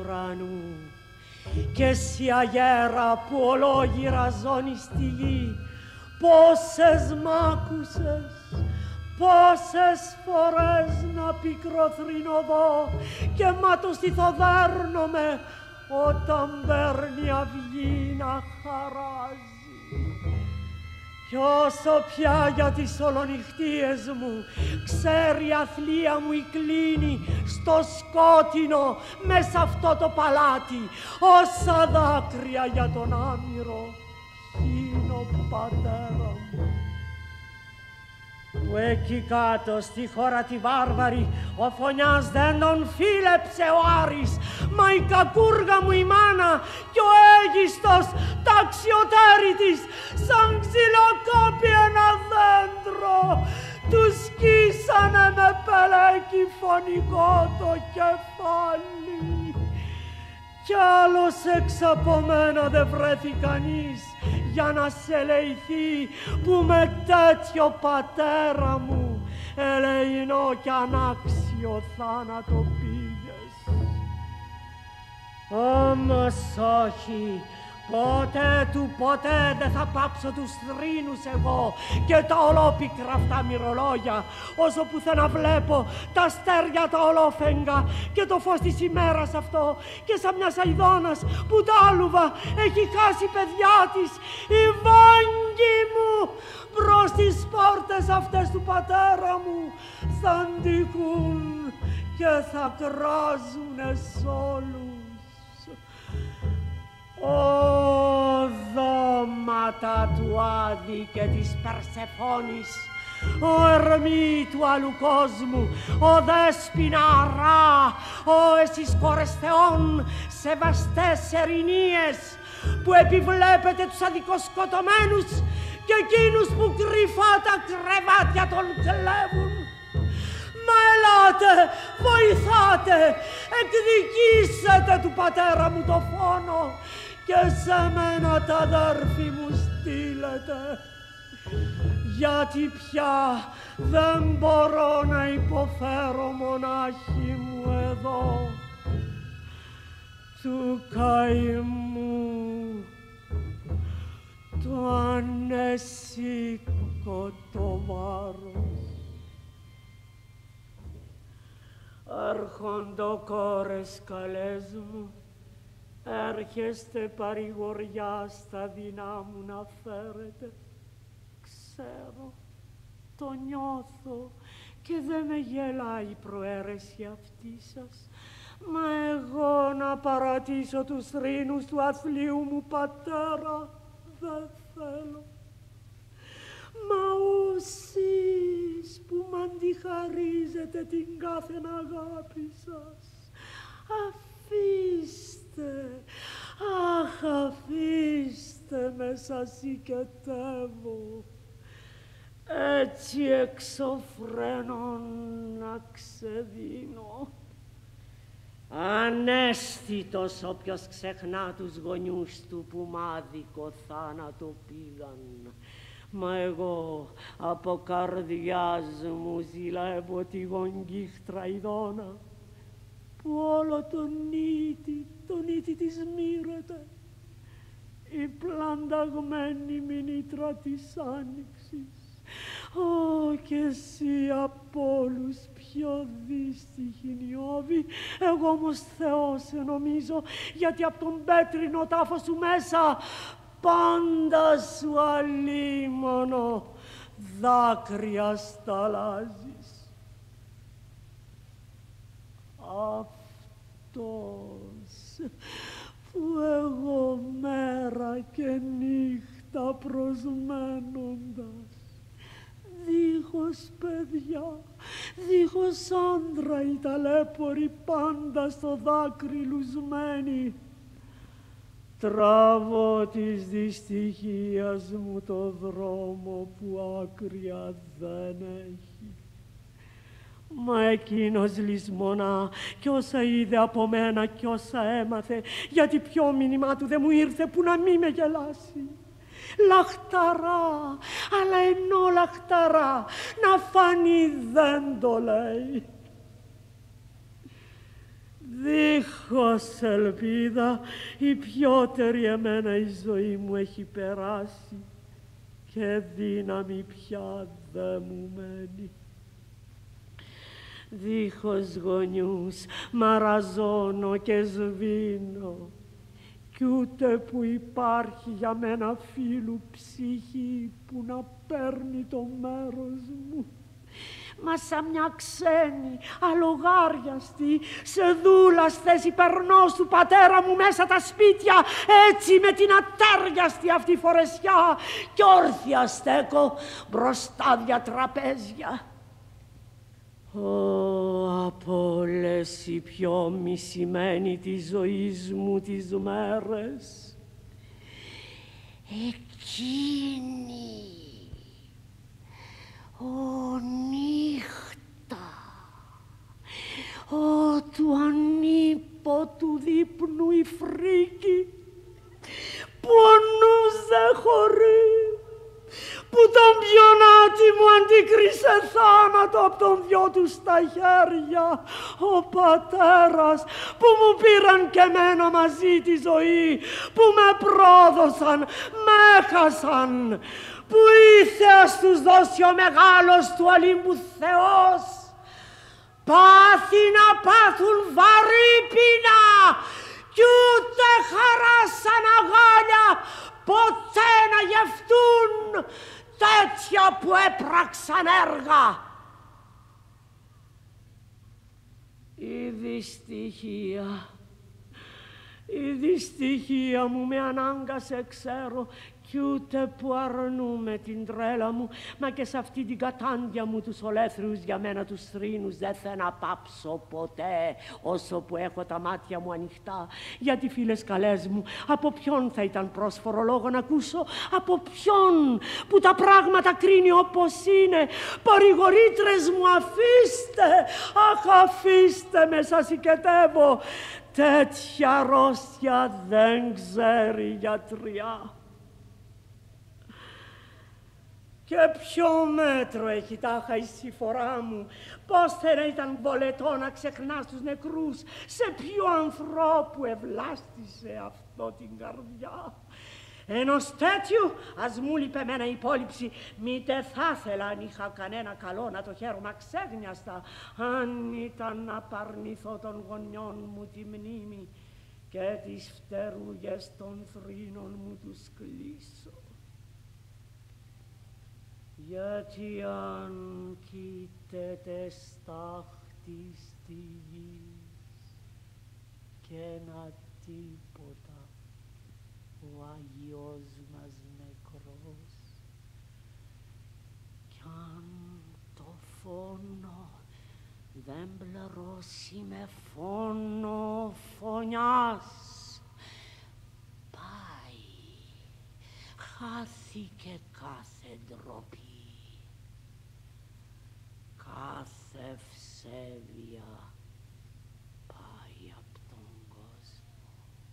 ουρανού. Κι εσύ αγέρα που ολόγυρα ζώνεις στη γη, πόσες μ' άκουσες, πόσες φορές να πικροθρύνω δω και ματοστηθώ δέρνομαι όταν παίρνει αυγή να χαράζει. Κι όσο πια για τις ολονυχτίες μου ξέρει η αθλία μου η κλίνη στο σκότεινο μέσα αυτό το παλάτι, όσα δάκρυα για τον άμυρο χύνω πατέρα μου. Που εκεί κάτω στη χώρα τη βάρβαρη ο φωνιάς δεν τον φίλεψε ο Άρης, μα η κακούργα μου η μάνα κι ο Αίγιστος τα αξιωτέρη της σαν ξυλοκόπη ένα δέντρο του σκίσανε με πελέκι φωνικό το κεφάλι. Κι άλλος εξ από μένα δεν βρέθη κανείς για να σε ελεηθεί που με τέτοιο πατέρα μου ελεηνό κι ανάξιο θάνατο πήγες. Όμως όχι, ποτέ του ποτέ δεν θα πάψω τους θρήνους εγώ και τα ολόπικρα αυτά μυρολόγια, όσο πουθενά βλέπω τα αστέρια τα ολόφεγγα και το φως της ημέρας αυτό και σαν μια σαϊδόνας που τα άλουβα έχει χάσει παιδιά της, η Βάγγη μου προς τις πόρτες αυτές του πατέρα μου θα αντίκουν και θα κράζουνε σ' όλους. Ω δώματα του Άδη και της Περσεφόνης, ο Ερμή του άλλου κόσμου, ο Δέσποινα Αρά, ο εσείς κόρες θεών, σεβαστές ερηνίες, που επιβλέπετε τους αδικοσκοτωμένους και εκείνους που κρυφά τα κρεβάτια τον κλέβουν. Μα ελάτε, βοηθάτε, εκδικήσετε του πατέρα μου το φόνο και σε μένα τα αδέρφη μου στείλετε, γιατί πια δεν μπορώ να υποφέρω μονάχη μου εδώ του καημού το ανέσικο το βάρος. Αρχοντοκόρες καλές μου, έρχεστε παρηγοριά στα δεινά μου να φέρετε. Ξέρω, το νιώθω και δεν με γελάει η προαίρεση αυτή σας, μα εγώ να παρατήσω τους θρήνους του αθλίου μου πατέρα δεν θέλω. Μα εσείς που μ' αντιχαρίζετε την κάθεν αγάπη σας, αφήστε, αχ αφήστε με, σας οικετεύω, έτσι εξωφρένων να ξεδίνω. Ανέστητος όποιος ξεχνά τους γονιούς του που μ' άδικο θάνατο πήγαν. Μα εγώ από καρδιάς μου ζηλεύω τη γονγκύχτρα ειδώνα που όλο τον ίτη της μοίρεται, η πλανταγμένη μηνύτρα της άνοιξης. Ω, κι εσύ από όλους πιο δύστιχη νιώβη, εγώ όμως Θεός σε νομίζω, γιατί από τον πέτρινο τάφο σου μέσα πάντα σου αλίμονο δάκρυα σταλάζεις. Αυτός που εγώ μέρα και νύχτα προσμένοντας, δίχως παιδιά, δίχως άντρα οι ταλέποροι πάντα στο δάκρυ λουσμένοι, τραβώ της δυστυχίας μου το δρόμο που άκρια δεν έχει. Μα εκείνος λησμονά κι όσα είδε από μένα κι όσα έμαθε, γιατί ποιο μήνυμά του δεν μου ήρθε που να μη με γελάσει. Λαχταρά, αλλά ενώ λαχταρά να φανεί δεν το λέει. Δίχως ελπίδα, η πιότερη εμένα η ζωή μου έχει περάσει και δύναμη πια δε μου μένει. Δίχως γονιούς μαραζώνω και σβήνω κι ούτε που υπάρχει για μένα φίλου ψυχή που να παίρνει το μέρος μου. Μα σαν μια ξένη, αλογάριαστη, σε δούλας θέση περνώ του πατέρα μου μέσα τα σπίτια, έτσι με την ατέριαστη αυτή φορεσιά κι όρθια στέκω μπροστά δια τραπέζια. Από όλες οι πιο μισημένοι της ζωής μου τις μέρες, εκείνη νύχτα, του ανίποτου δείπνου η φρίκη, που ο νους δεν χωρεί, που τον πιονάτι μου αντίκρισε θάνατο απ' τον δυο του στα χέρια, ο πατέρας που μου πήραν και εμένα μαζί τη ζωή, που με πρόδωσαν, με έχασαν, που η Θεός τους δώσει ο μεγάλος του Ολύμπου Θεός, πάθη να πάθουν βαρύ πείνα κι ούτε χαρά σαν αγάλια ποτέ να γευτούν τέτοια που έπραξαν έργα. Η δυστυχία μου με ανάγκασε, ξέρω, κι ούτε που αρνούμε την τρέλα μου, μα και σε αυτή την κατάντια μου τους ολέθριους για μένα τους θρήνους δεν θα να πάψω ποτέ όσο που έχω τα μάτια μου ανοιχτά. Γιατί φίλες καλές μου, από ποιον θα ήταν πρόσφορο λόγο να ακούσω, από ποιον που τα πράγματα κρίνει όπως είναι. Παρηγορήτρες μου, αφήστε, αχ αφήστε με, σας οικετεύω, τέτοια αρρώστια δεν ξέρει γιατριά. Και ποιο μέτρο έχει τάχα η συμφορά μου, πώς θα ήταν βολετό να ξεχνάς τους νεκρούς, σε ποιο ανθρώπου ευλάστησε αυτό την καρδιά. Ενός τέτοιου, ας μου λείπε εμένα η υπόλοιψη, μήτε θα ήθελα αν είχα κανένα καλό να το χαίρομαι αξέγνιαστα, αν ήταν να παρνηθώ των γονιών μου τη μνήμη και τις φτερούγες των θρήνων μου τους κλείσω. Γιατί αν κοίταται στάχτη στη γη και ένα τίποτα, ο Άγιος μας νεκρός, κι αν το φόνο δεν πληρώσει με φόνο φωνιάς, πάει, χάθηκε κάθε ντροπή. Κάθε ευσέβεια πάει απ' τον κόσμο.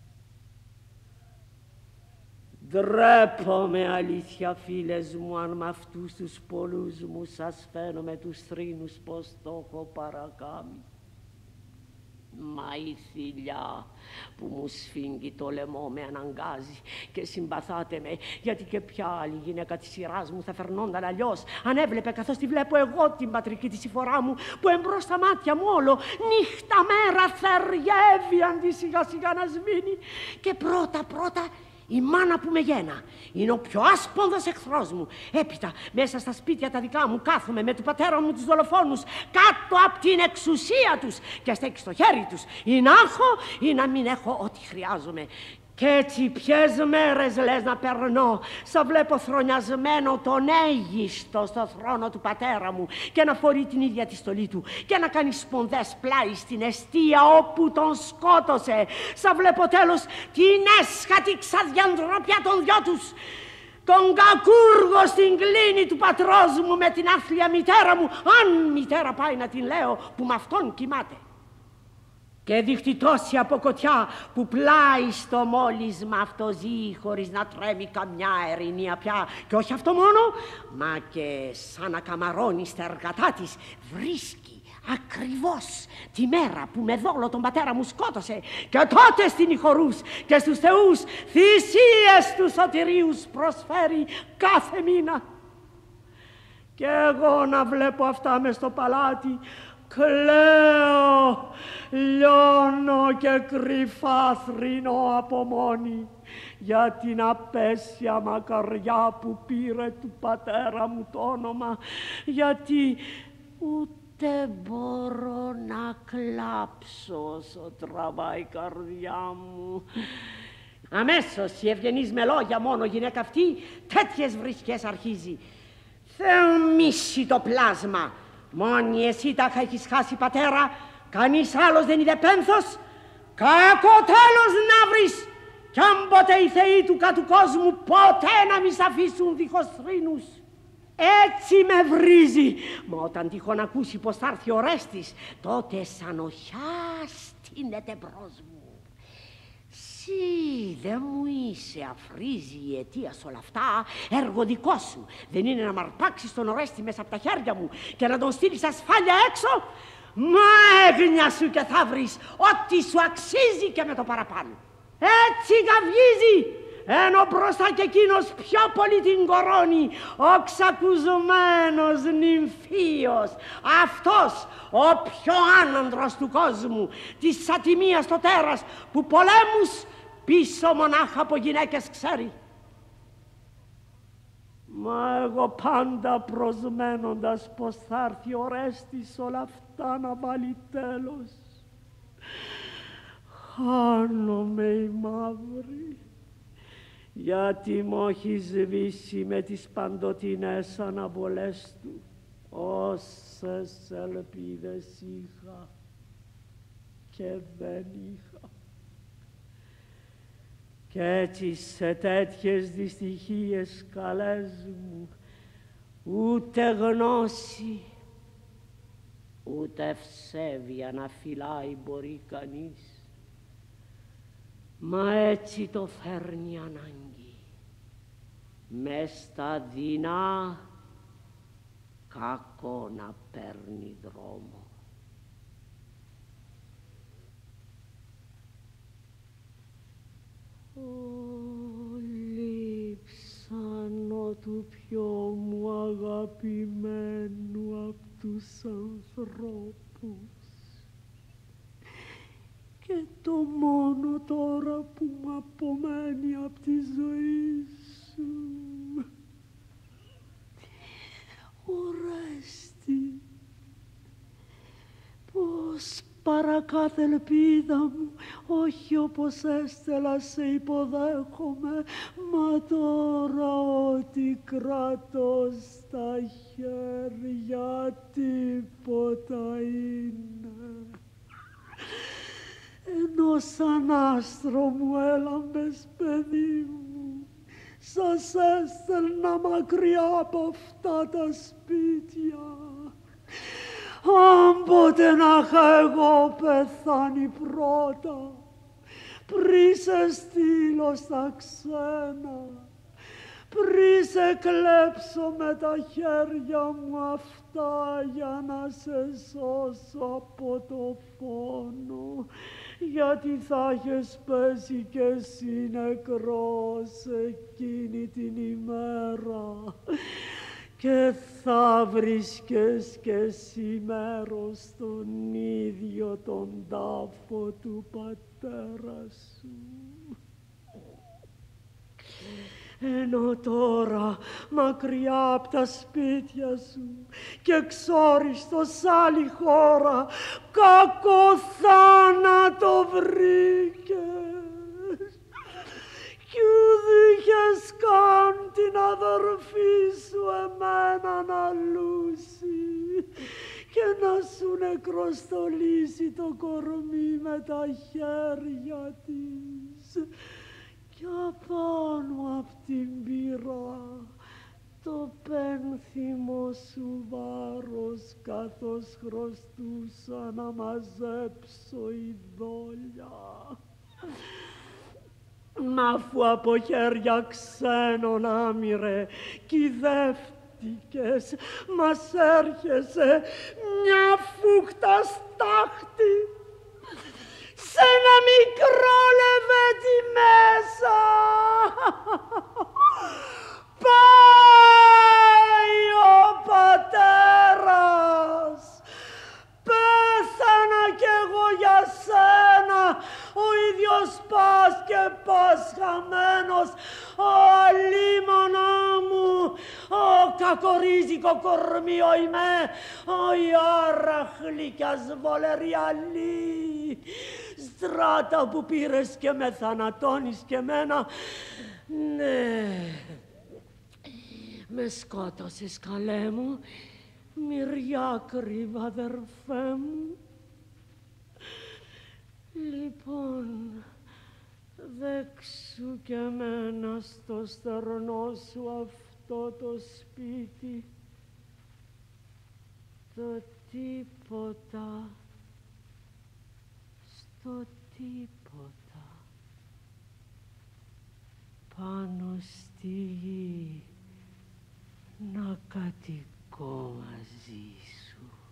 Ντρέπομαι αλήθεια φίλες μου, αν μ' αυτούς τους πολλούς μου σας φαίνομαι τους θρήνους πως το έχω παρακάμει. Μα η θηλιά που μου σφίγγει το λαιμό με αναγκάζει και συμπαθάτε με, γιατί και ποια άλλη γυναίκα της σειράς μου θα φερνόνταν αλλιώς αν έβλεπε καθώς τη βλέπω εγώ την πατρική της συμφορά μου, που εμπρός στα μάτια μου όλο νύχτα μέρα θεριεύει αντί σιγά σιγά να σβήνει. Και πρώτα η μάνα που με γένα είναι ο πιο άσπονδος εχθρός μου. Έπειτα μέσα στα σπίτια τα δικά μου κάθομαι με του πατέρα μου τους δολοφόνους κάτω από την εξουσία τους και στέκει στο χέρι τους ή να έχω ή να μην έχω ό,τι χρειάζομαι. Κι έτσι ποιες μέρες λες να περνώ, σαν βλέπω θρονιασμένο τον Αίγιστο στο θρόνο του πατέρα μου και να φορεί την ίδια τη στολή του και να κάνει σπονδές πλάι στην εστία όπου τον σκότωσε, σαν βλέπω τέλος την έσχατη ξαδιαντροπιά των δυο τους, τον κακούργο στην κλίνη του πατρός μου με την άθλια μητέρα μου, αν μητέρα πάει να την λέω, που με αυτόν κοιμάται. Και δείχνει τόση αποκοτιά που πλάι στο μόλισμα αυτό ζει χωρίς να τρέμει καμιά ερηνία πια. Και όχι αυτό μόνο, μα και σαν να καμαρώνει στα εργατά της βρίσκει ακριβώς τη μέρα που με δόλο τον πατέρα μου σκότωσε, και τότε στην ηχορούς και στους θεούς θυσίες του σωτηρίους προσφέρει κάθε μήνα. Και εγώ να βλέπω αυτά μες στο παλάτι, κλαίω, λιώνω και κρυφά θρηνώ από μόνη για την απέσια μακαριά που πήρε του πατέρα μου το όνομα, γιατί ούτε μπορώ να κλάψω όσο τραβάει η καρδιά μου. Αμέσως η ευγενής με λόγια μόνο γυναίκα αυτή τέτοιες βρισκές αρχίζει. Θεομίσι το πλάσμα, μόνη εσύ τάχα έχεις χάσει πατέρα, κανείς άλλος δεν είδε πένθος, κακό τέλος να βρεις, κι αν ποτέ οι θεοί του κάτω κόσμου ποτέ να μη σ' αφήσουν δίχως θρήνους. Έτσι με βρίζει, μα όταν τυχόν ακούσει πως θα έρθει ο Ορέστης, τότε σαν οχιά στείνεται μπρος μου. Συ δεν μου είσαι, αφρίζει η αιτία σ' όλα αυτά, έργο δικό σου. Δεν είναι να μ' αρπάξεις τον Ορέστη μέσα από τα χέρια μου και να τον στείλεις ασφάλεια έξω. Μα έγνοια σου και θα βρεις ό,τι σου αξίζει και με το παραπάνω. Έτσι καυγίζει, ενώ μπροστά κι εκείνος πιο πολύ την κορώνει, ο ξακουζωμένος νυμφίος, αυτός ο πιο άνανδρος του κόσμου, της ατιμίας το τέρας, που πολέμους πίσω μονάχα από γυναίκες ξέρει. Μα εγώ πάντα προσμένοντας πως θα έρθει ο Ορέστης όλα αυτά να βάλει τέλος, χάνομαι η μαύρη, γιατί μ' έχει σβήσει με τις παντοτινές αναβολές του όσες ελπίδες είχα και δεν είχα. Κι έτσι σε τέτοιες δυστυχίες καλές μου ούτε γνώση ούτε ευσέβεια να φυλάει μπορεί κανείς. Μα έτσι το φέρνει ανάγκη, μες στα δεινά κακό να παίρνει δρόμο. Λείψανο του πιο μου αγαπημένου απ' τους ανθρώπους, και το μόνο τώρα που μ' απομένει απ' τη ζωή σου. Ορέστη, πως παρακάθε ελπίδα μου, όχι όπως έστελα σε υποδέχομαι, μα τώρα ό,τι κρατώ στα χέρια τίποτα είναι. Ενώ σαν άστρο μου έλαμπες παιδί μου, σας έστελνα μακριά από αυτά τα σπίτια. Αν ποτέ να είχα εγώ πεθάνει πρώτα, πριν σε στείλω στα ξένα, πριν σε κλέψω με τα χέρια μου αυτά για να σε σώσω από το φόνο, γιατί θα έχεις πέσει κι εσύ νεκρός εκείνη την ημέρα και θα βρίσκες κι εσύ μέρος στον ίδιο τον τάφο του πατέρα σου. Ενώ τώρα μακριά απ' τα σπίτια σου και εξόριστος σ' άλλη χώρα κακό θάνατο βρήκες, κι ουδ' είχες καν την αδερφή σου εμένα να λούσει και να σου νεκροστολίσει το κορμί με τα χέρια της. Κι απάνω απ' την πυρά το πένθυμο σου βάρος, καθώς χρωστούσα να μαζέψω ειδόλια. Μ' αφού από χέρια ξένων άμυρε κι η χάθηκες, μας έρχεσαι μια φούχτα στάχτη σε ένα μικρό λεβέντι μέσα. Πάει ο πατέρας, πέθανα κι εγώ για σένα, ο ίδιος πας και πας χαμένος, αλίμονά μου, ο κακορίζικο κορμίο είμαι, ο ιάραχλη κι ασβολεριαλή, στράτα που πήρες και με θανατώνεις και μένα, ναι, με σκότωσες καλέ μου, μυριάκριβα αδερφέ μου. Λοιπόν, δέξου και εμένα στο στερνό σου αυτό το σπίτι, το τίποτα, στο τίποτα, πάνω στη γη να κατοικώ μαζί σου.